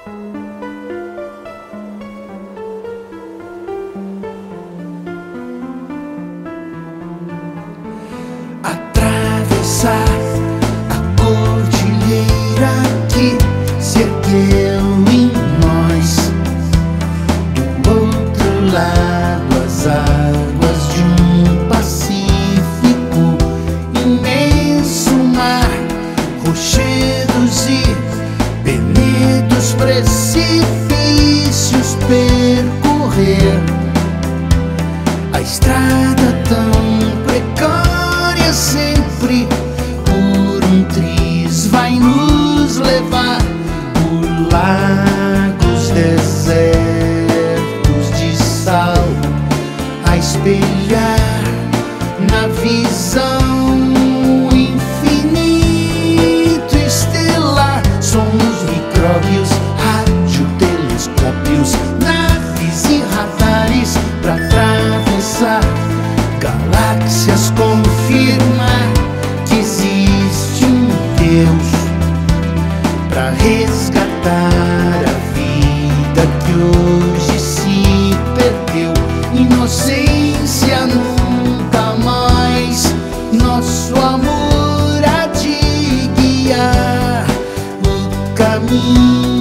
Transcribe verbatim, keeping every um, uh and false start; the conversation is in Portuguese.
Atravessar a cordilheira que se ergueu em nós. Do outro lado, as águas de um Pacífico, imenso mar, rochedos e penedos precipícios percorrer. A estrada tão precária, sempre por um triz, vai nos levar por lagos desertos de sal, a espelhar na visão infinito estelar. Somos micróbios, radiotelescópios, naves e radares pra atravessar galáxias, confirmar que existe um Deus pra resgatar a vida que hoje se perdeu. Inocência nunca mais, nosso amor há de guiar o caminho.